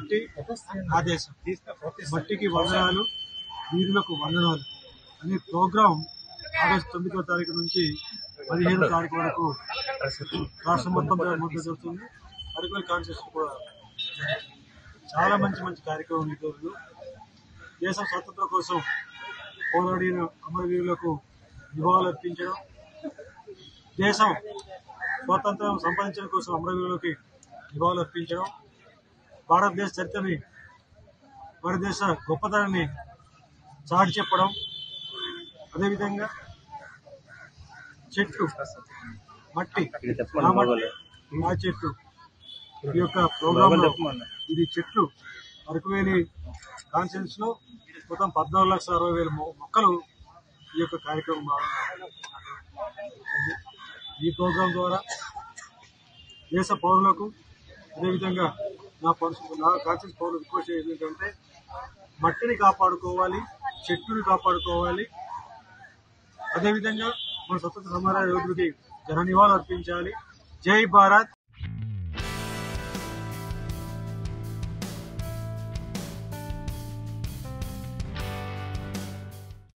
మట్టి ఆదేశం, మట్టికి వందనాలు, వీరులకు వందనాలు అనే ప్రోగ్రాం ఆగస్టు 9వ తారీఖు నుంచి 15వ తారీఖు వరకు రాష్ట్రం మొత్తం జరుగుతుంది. అరకువెల్ కాన్స్టిట్యూషన్ కూడా చాలా మంచి మంచి కార్యక్రమం. ఈ రోజు దేశం స్వతంత్రం కోసం పోరాడిన అమరవీరులకు నివాళులర్పించడం, దేశం స్వాతంత్రం సంపాదించడం కోసం అమరవీరులకి నివాళులర్పించడం, భారతదేశ చరిత్రని, భారతదేశ గొప్పతనాన్ని చాటి చెప్పడం, అదేవిధంగా చెట్టు, మట్టి, ఆ చెట్టు ఈ యొక్క ప్రోగ్రామ్ ఇది చెట్లు అరకువేలి కాన్ఫరెన్స్ లో మొత్తం 14,60,000 మొక్కలు ఈ యొక్క కార్యక్రమం. ఈ ప్రోగ్రాం ద్వారా దేశ పౌరులకు, అదేవిధంగా నా కాన్షియస్ పౌరులు రిక్వెస్ట్ ఏంటంటే మట్టిని కాపాడుకోవాలి, చెట్టుని కాపాడుకోవాలి, అదేవిధంగా మన స్వతంత్ర సమర యోధుడికి జన నివాళులు అర్పించాలి. జై భారత్.